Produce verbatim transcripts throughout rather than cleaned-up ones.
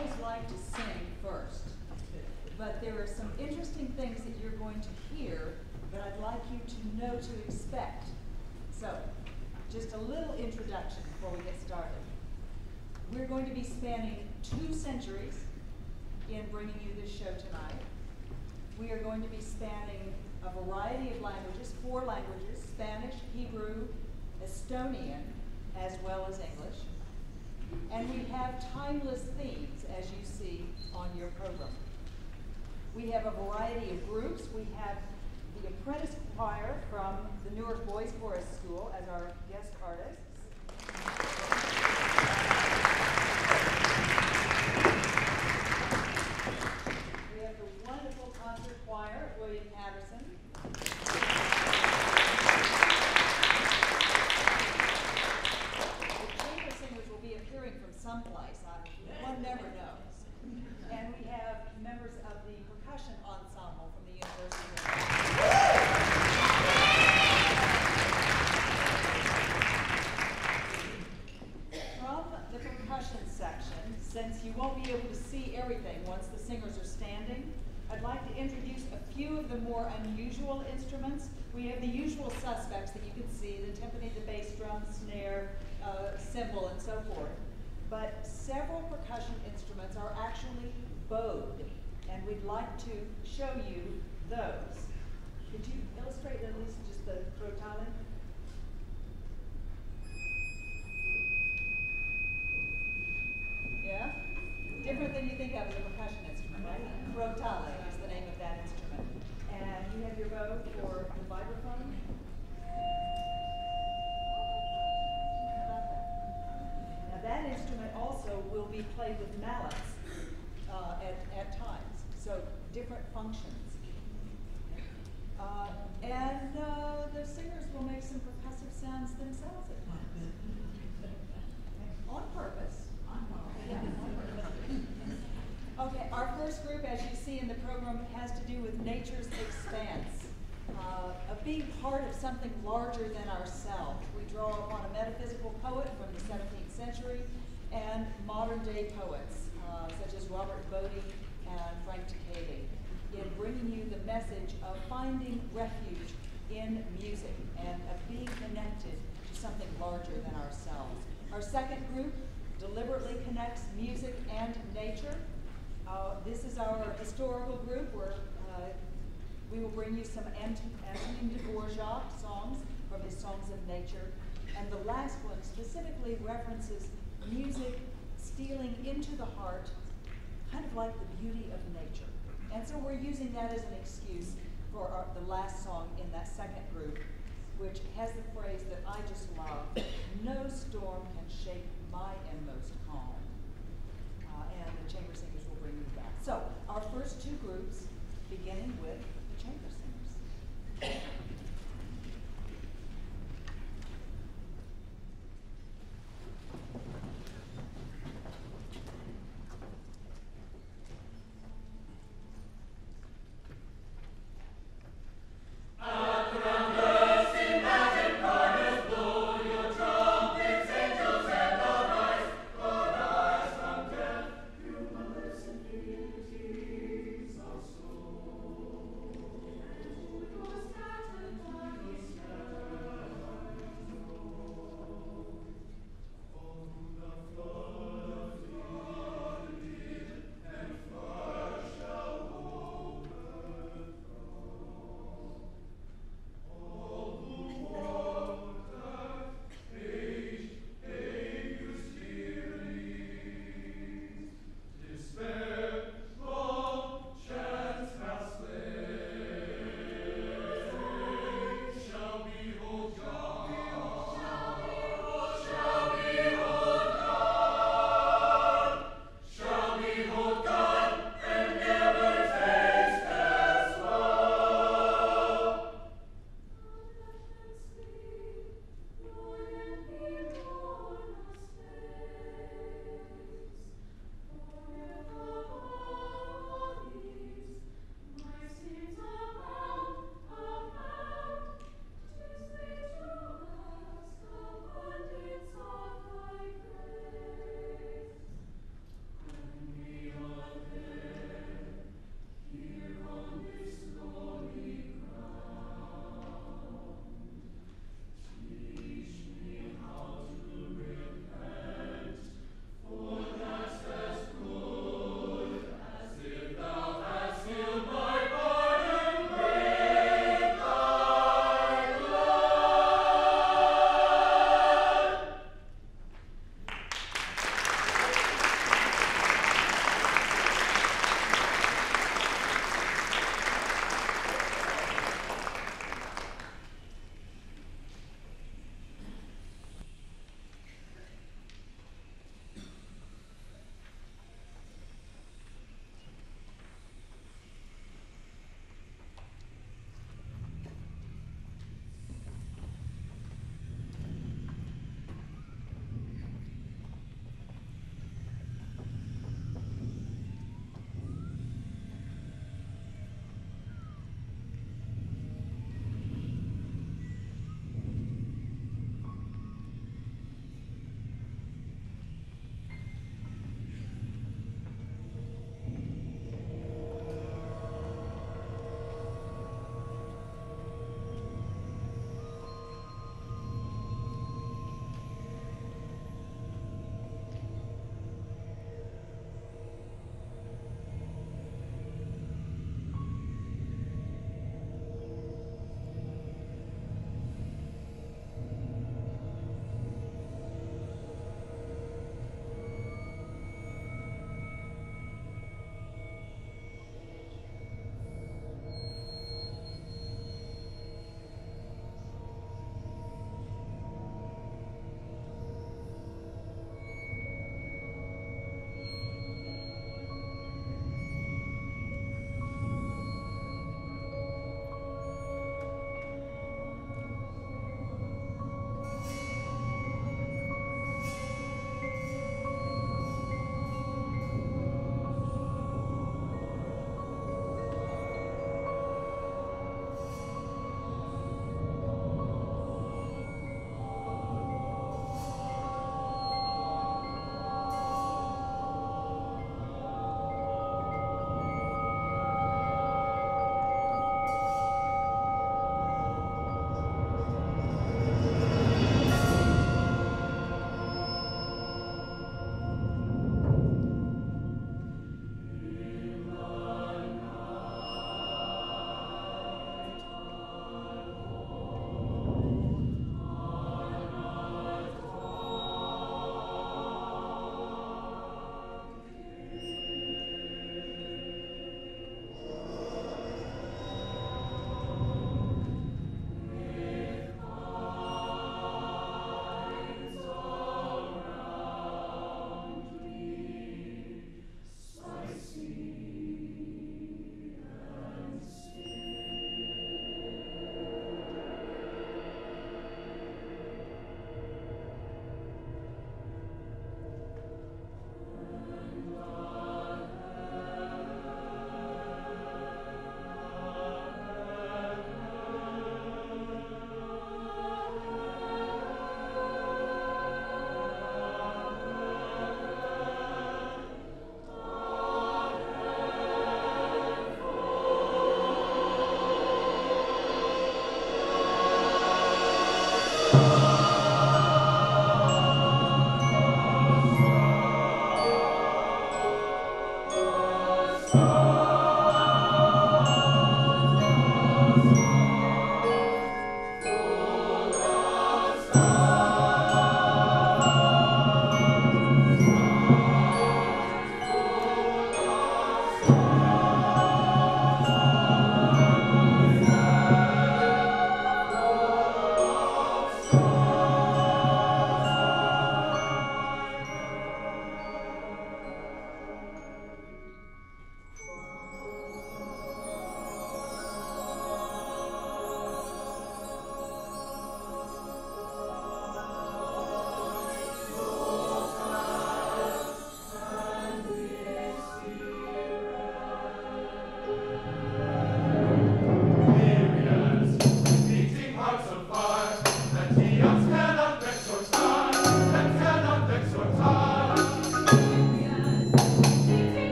always like to sing first, but there are some interesting things that you're going to hear that I'd like you to know to expect. So, just a little introduction before we get started. We're going to be spanning two centuries in bringing you this show tonight. We are going to be spanning a variety of languages, four languages, Spanish, Hebrew, Estonian, as well as English. And we have timeless themes, as you see on your program. We have a variety of groups. We have the Apprentice choir from the Newark Boys Chorus School as our guest artists. We have the wonderful concert choir of William Patterson. The chamber singers will be appearing from someplace. I, one never knows. And we have members of the Percussion Ensemble from the University of From the percussion section, since you won't be able to see everything once the singers are standing, I'd like to introduce a few of the more unusual instruments. We have the usual suspects that you can see, the timpani, the bass drum, snare, uh, cymbal, and so forth. But several percussion instruments are actually bowed, and we'd like to show you those. Could you illustrate at least just the crotale? Yeah? Different than you think of as a percussion instrument, right? Crotale is the name of that instrument. And you have your bow for the vibraphone. How about that? Now that instrument also will be played with mallets uh, at, at times, so different functions. Uh, and uh, the singers will make some percussive sounds themselves at times. On purpose. Yeah, on purpose. Okay, our first group, as you see in the program, has to do with nature's expanse, uh, of being part of something larger than ourselves. We draw upon a metaphysical poet from the seventeenth century and modern day poets, uh, such as Robert Bodie and Frank Takei, in bringing you the message of finding refuge in music and of being connected to something larger than ourselves. Our second group deliberately connects music and nature. Uh, this is our historical group where uh, we will bring you some Ant Antonin Dvorak songs from his Songs of Nature. And the last one specifically references music stealing into the heart, kind of like the beauty of nature. And so we're using that as an excuse for our, the last song in that second group, which has the phrase that I just love: no storm can shake my inmost calm. Uh, and the chamber singers will bring you that. So our first two groups, beginning with the chamber singers.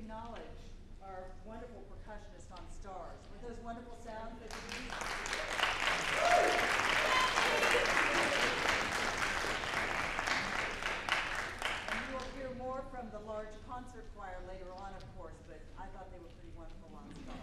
acknowledge our wonderful percussionist on stars with those wonderful sounds that you use. And you will hear more from the large concert choir later on, of course, but I thought they were pretty wonderful on stars.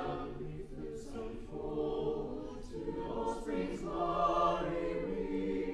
Swell, to all springs glory we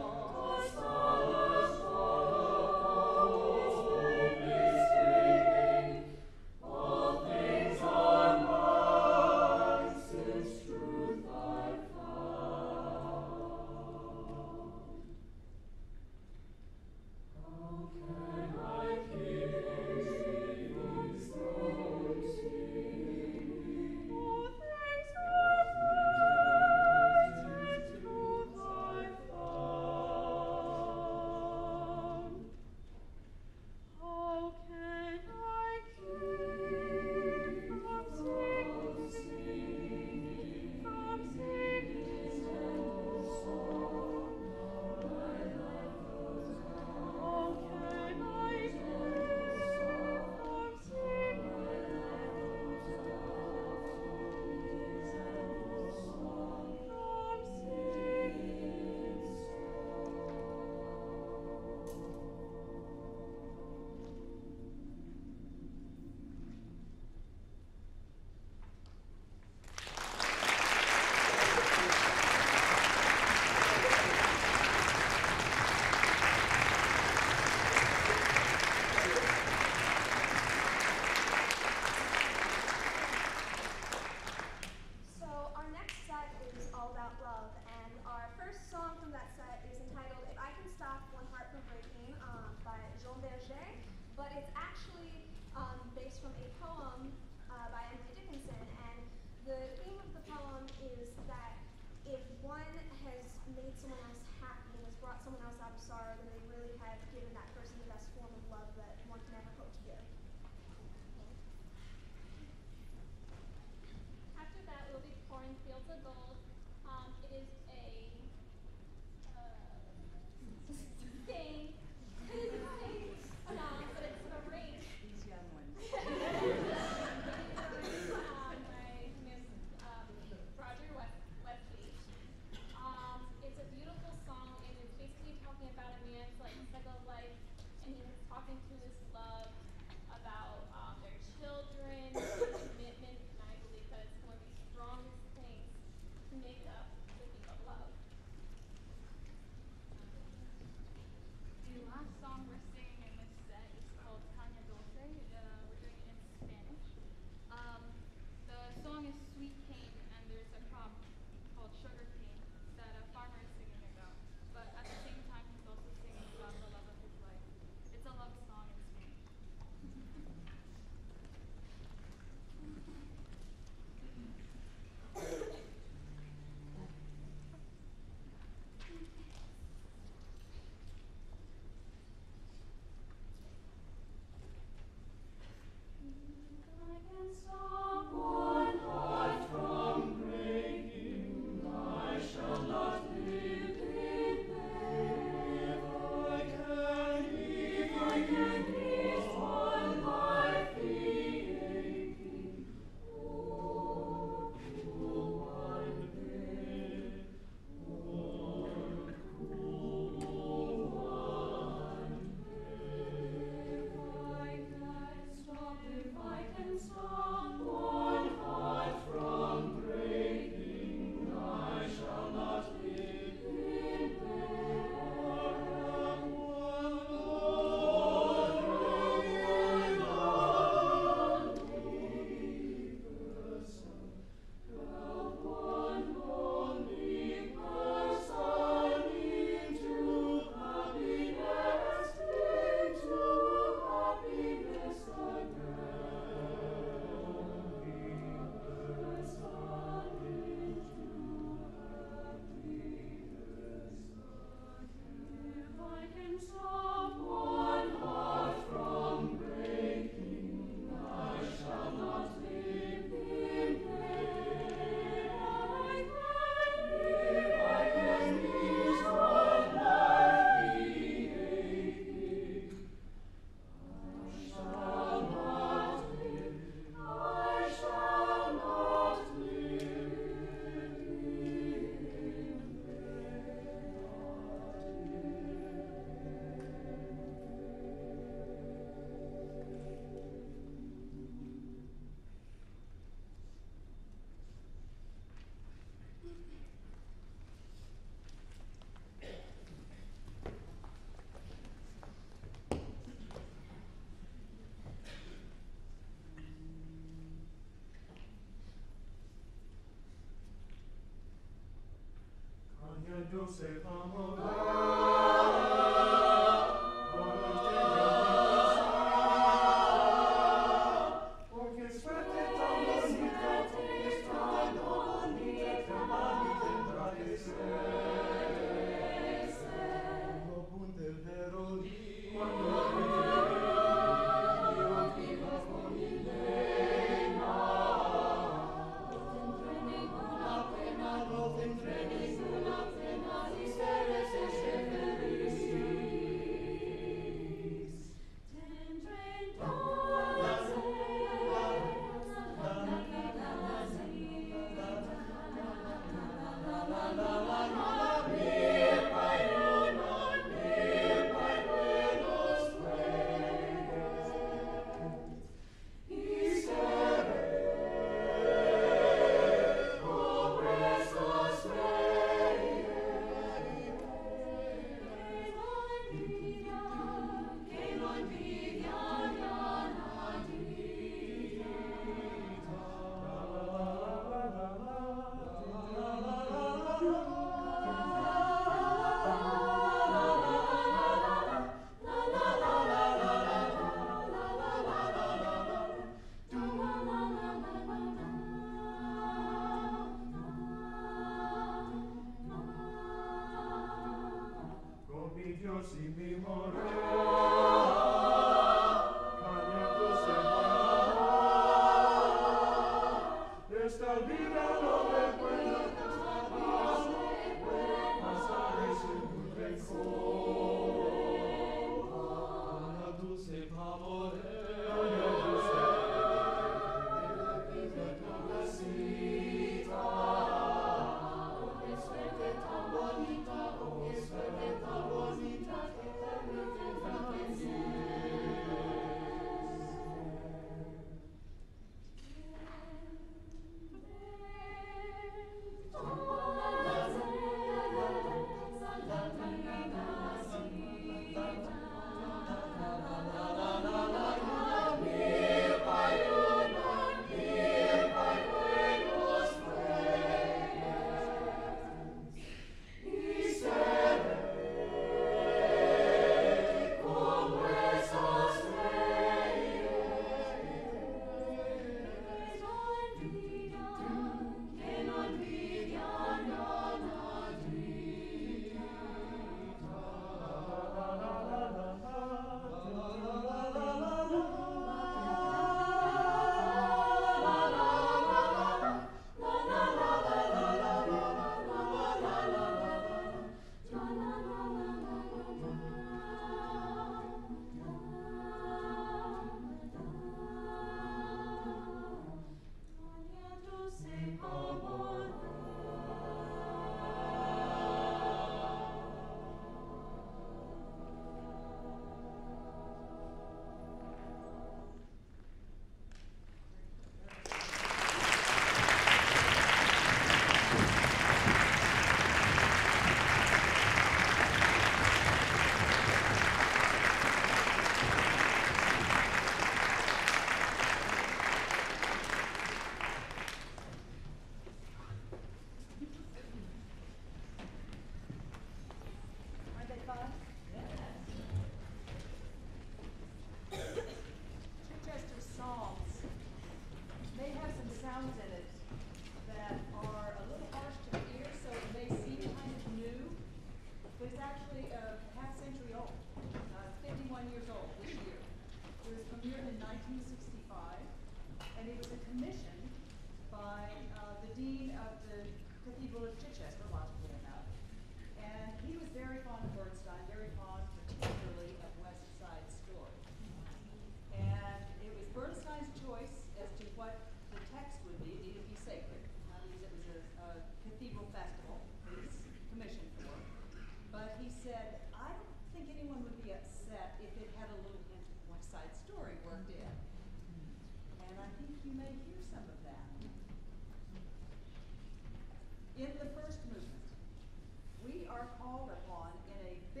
In the first movement, we are called upon in a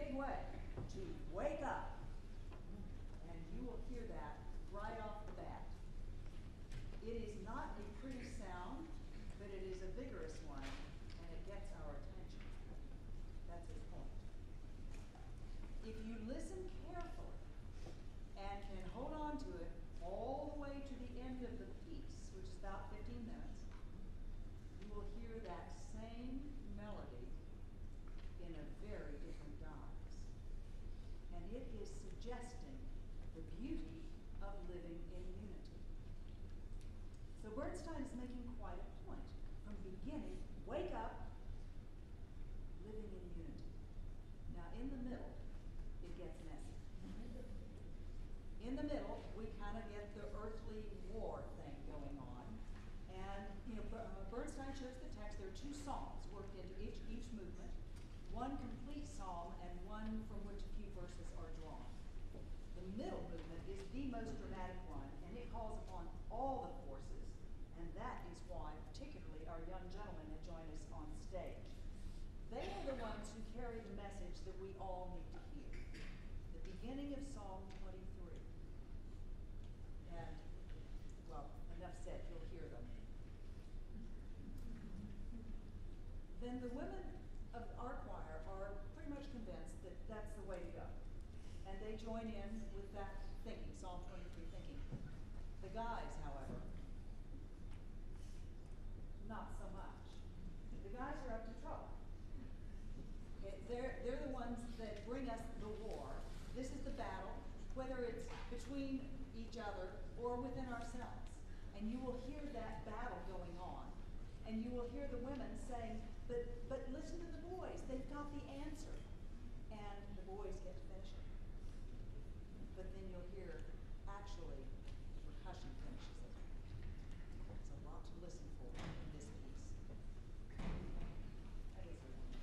if you listen carefully and can hold on to it all the way to the end of the piece, which is about fifteen minutes, you will hear that same melody in a very different guise. And it is suggesting the beauty of living in unity. So Bernstein is making quite a point. From the beginning, wake up, living in unity. Now in the middle, it gets messy. In the middle, we kind of get the earthly war thing going on. And you know, uh, Bernstein chose the text. There are two psalms worked into each, each movement. One complete psalm and one from which a few verses are drawn. The middle movement is the most dramatic one, and it calls upon all the forces, and that is why particularly our young gentlemen that join us on stage. They are the ones who carry the message that we all need to hear. The beginning of Psalm twenty-three. And, well, enough said, you'll hear them. Then the women of our choir are pretty much convinced that that's the way to go. And they join in with that thinking, Psalm twenty-three thinking. The guys, however, not so much. The guys are up to trouble. Okay, they're, they're the ones that bring us the war. This is the battle, whether it's between each other or within ourselves. And you will hear that battle going on. And you will hear the women saying, but, but listen to the boys, they've got the answer. And the boys get to finish it. But then you'll hear, actually, percussion finishes it. It's a lot to listen for in this piece. That is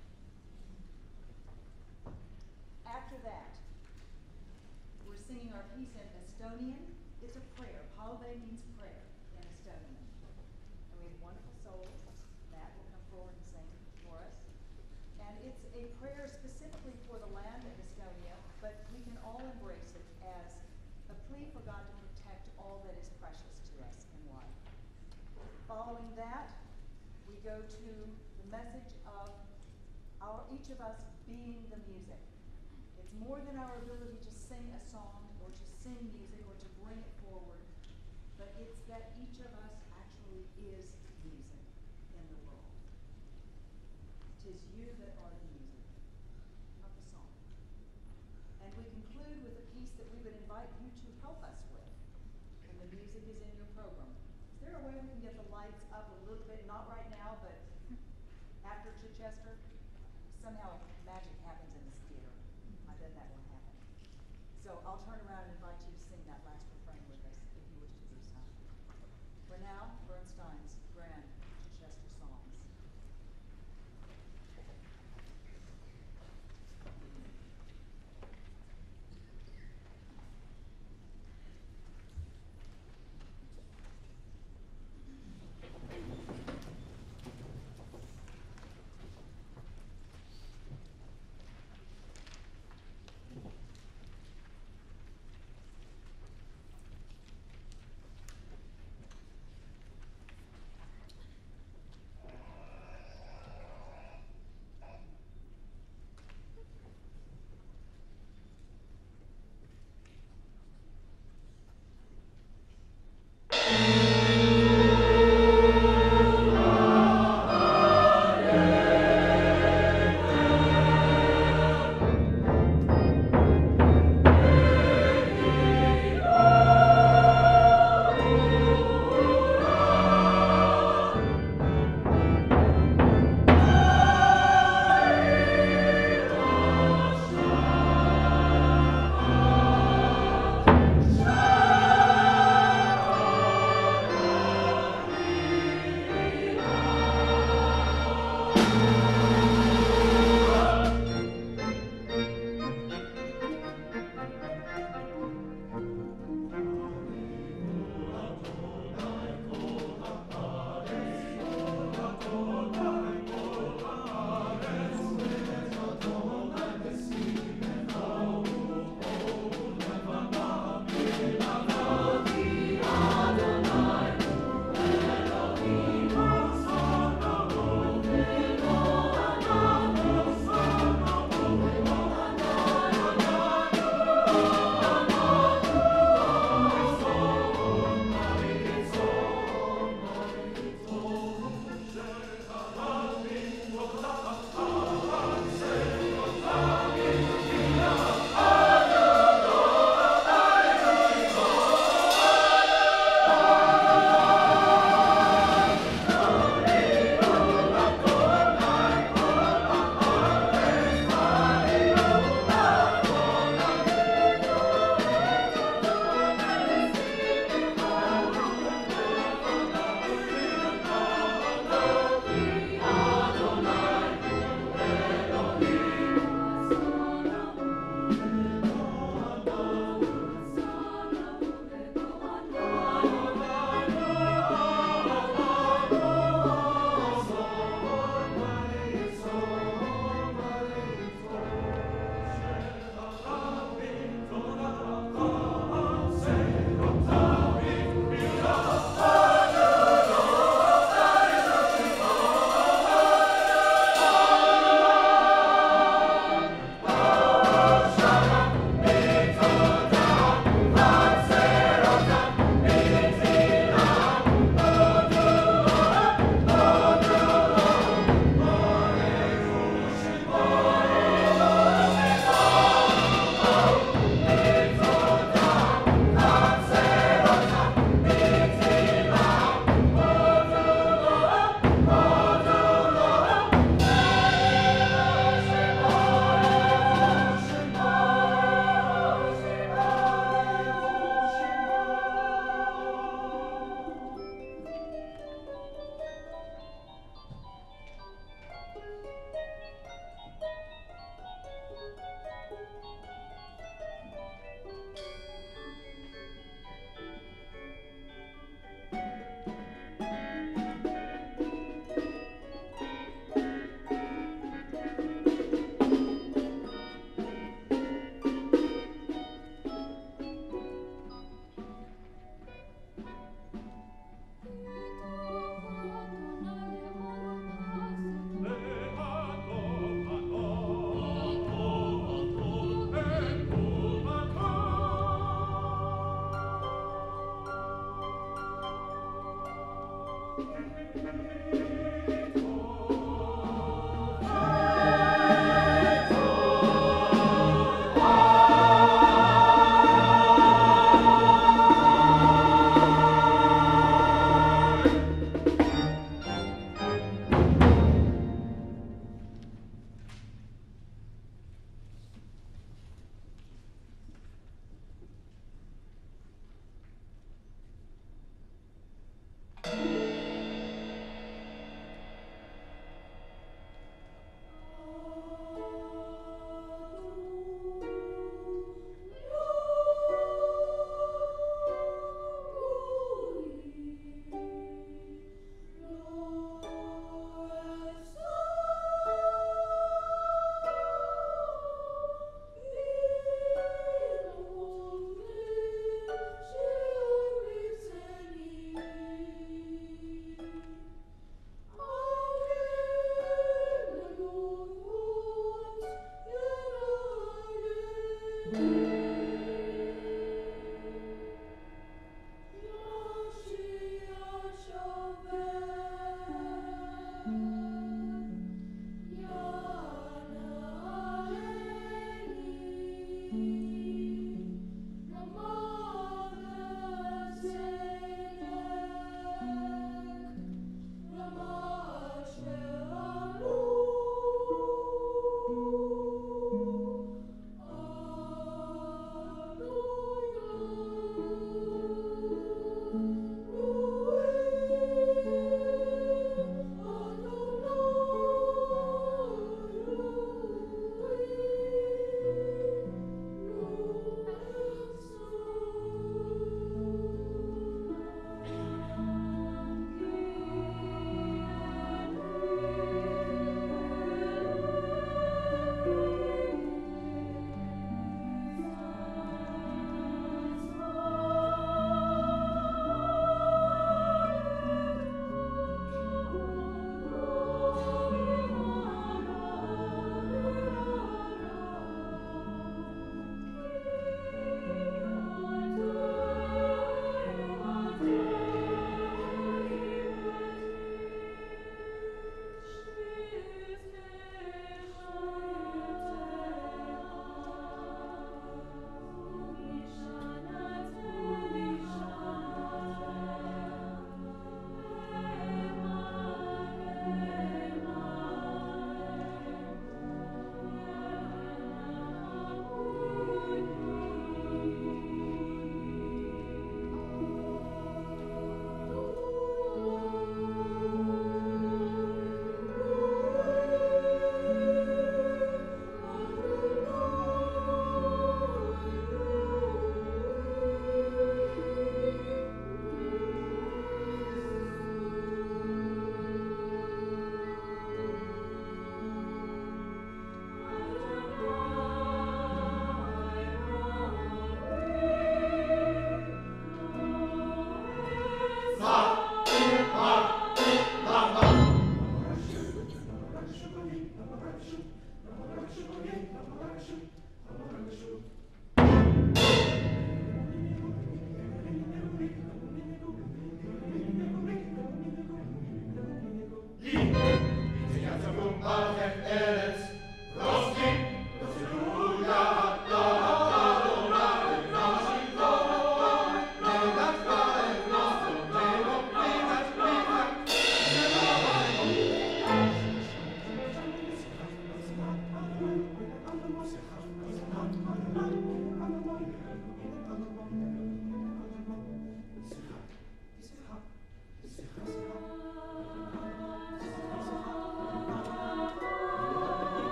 a one. After that, we're singing our piece in Estonian. It's a prayer. Palve means prayer in Estonian. And we have a wonderful soul. Matt will come forward and sing for us. And it's a prayer specifically for the land of Estonia, but we can all embrace it as a plea for God to protect all that is precious to us in life. Following that, we go to the message of our, each of us being the music. It's more than our ability to sing a song or to sing music or to bring it forward, but it's that each of us actually is music in the world. It is you that are the music, not the song. And we conclude with a piece that we would invite you to help us with. And the music is in your program. Is there a way we can get the lights up a little bit? Not right now, but after Chichester? Somehow magic happens in this theater. I bet that won't happen. So I'll turn around and invite you to sing that last refrain with us, if you wish to do so. For now, Bernstein's grand Chichester songs.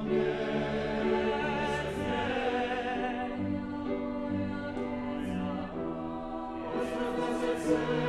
Yes,